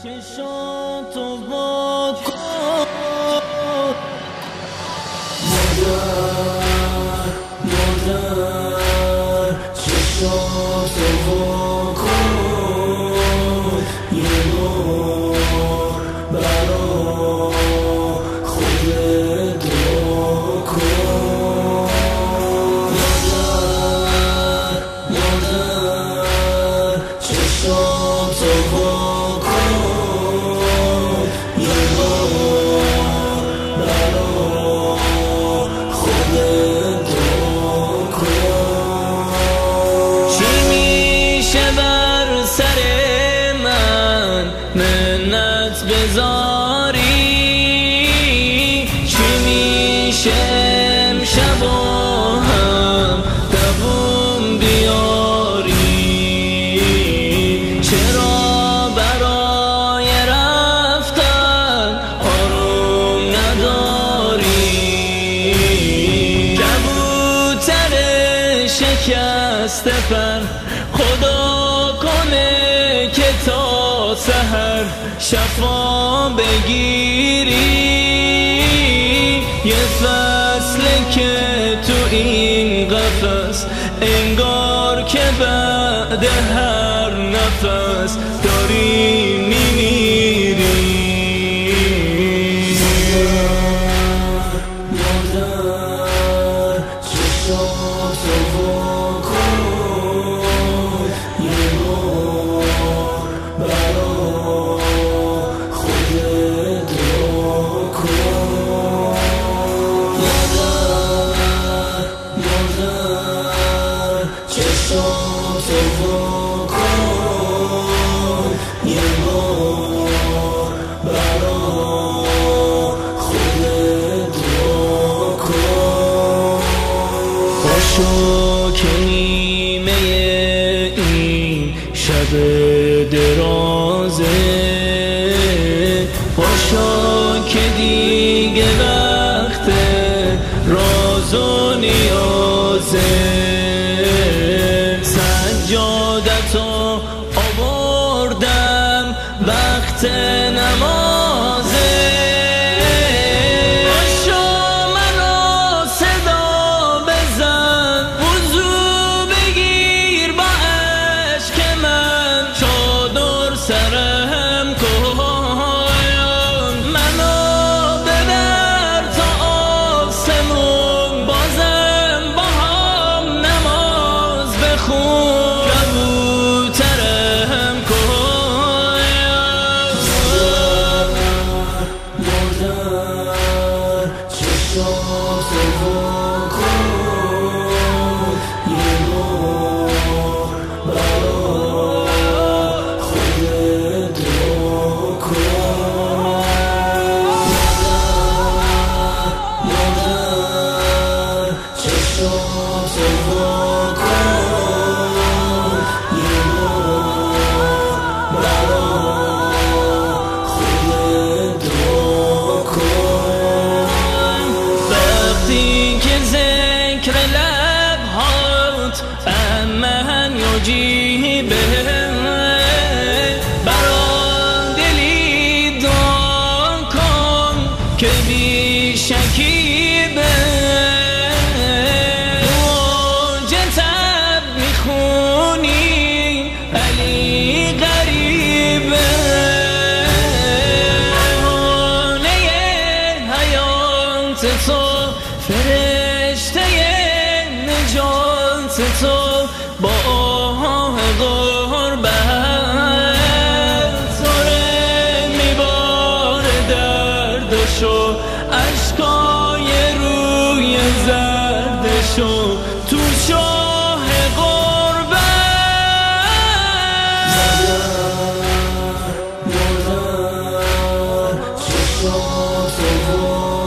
چشاتو واکن مادر چشاتو واکن یه بار برا خودت دعا کن مادر چشاتو واکن یه بار برا خودت دعا کن چی میشه بر سر من منت بذاری چی میشه امشب هم دووم بیاری چرا برای رفتن آروم نداری کبوتر شکسته پر خدا کنه که تا سحر شفا بگیری یه فصله که تو این قفس انگار که بعد هر نفس داری میمیری مادر چشاتو واکن یه بار برا خودت دعا کن مادر چشاتو واکن یه بار برا خودت دعا کن باشو که نیمه این شب درازه باشو که دیگه وقت راز و نیازه سجادتو آوردم وقت نمازه باشو منو صدا بزن وضو بگیر با عشق من چادر سرم کن منو ببر تا آسمون بازم با هم نماز بخون کبوترم کن مادر چشاتو واکن یه بار برا خودت دعا کن مادر چشاتو واکن یه بار برا خودت دعا کن وقتی که ذکر لبهات من یجیبه برا دلی دعا کن که بی شکیبه موج تب میخونی علی غریبه بهانه حیات تو فرشته نجات تو با آه غربت زره میباره دردشو اشکای روی زردشو تو شاه غربت مادر چشاتو